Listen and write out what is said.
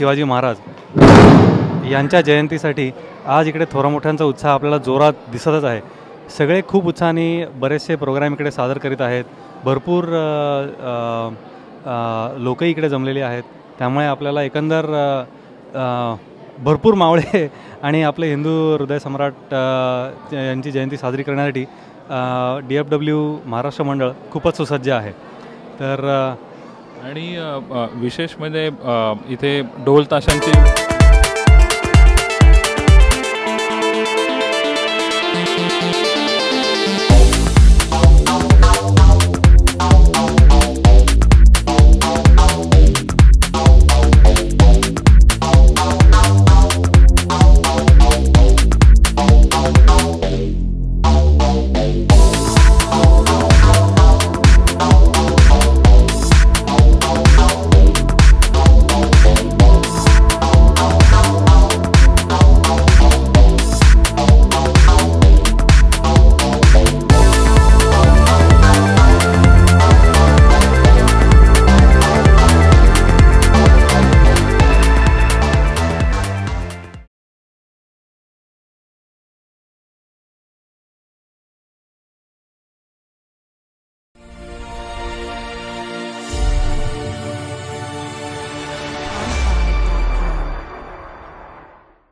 शिवाजी महाराज यांच्या जयंतीसाठी आज इकडे थोरामोठ्यांचा उत्साह आपल्याला जोरात दिसतच आहे। सगळे खूप उत्साहाने बरेचसे प्रोग्राम इकडे सादर करीत आहेत। भरपूर लोकही इकडे जमलेले आहेत। त्यामुळे आपल्याला एकंदर भरपूर मावळे आणि आपले हिंदू हृदय सम्राट यांची जयंती साजरी करण्यासाठी DFW महाराष्ट्र मंडळ खूपच सुसज्ज आहे। तर आणि विशेष म्हणजे इथे ढोल ताशांची